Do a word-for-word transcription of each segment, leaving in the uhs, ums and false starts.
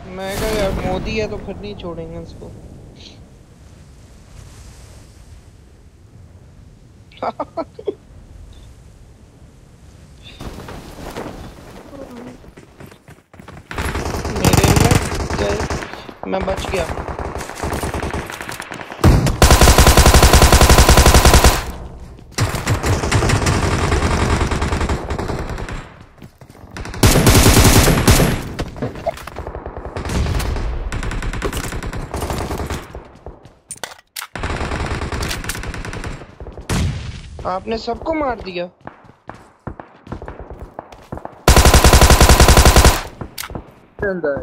मैं कहा यार मोदी है तो फिर नहीं छोड़ेंगे इसको। मेरे में गए, मैं बच गया। आपने सबको मार दिया। अंदर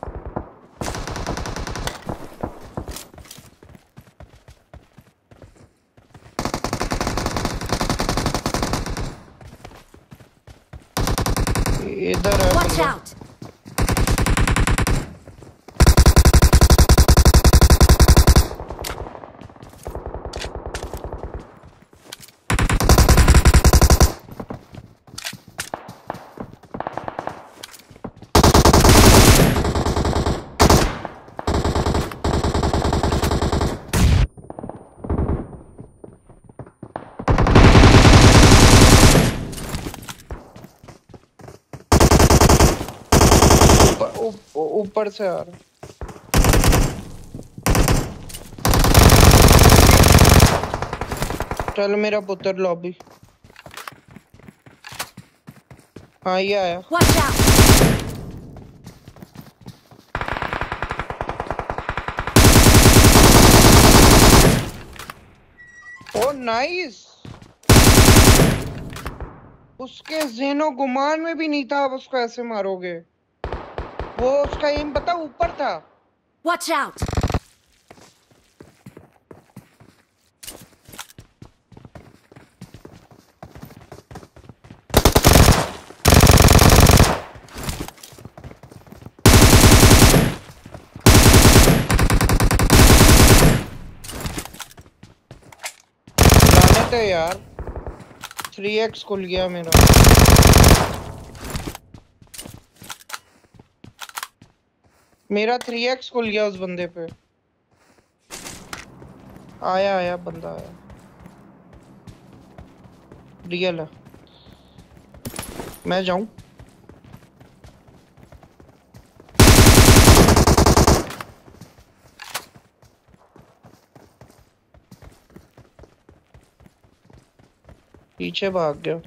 इधर है Watch बंदा। out! ऊपर ऊप- ऊपर से आ रहा। चल मेरा पुत्र लॉबी। हाँ ये आया। Watch out! Oh nice. उसके ज़हनो गुमान में भी नहीं था आप उसको ऐसे मारोगे। वो उसका एम पता ऊपर था। Watch out! लाने थे यार। थ्री एक्स खुल गया मेरा। मेरा थ्री एक्स खुल गया उस बंदे पे। आया आया बंदा आया। रियल है। मैं जाऊं। पीछे भाग गया।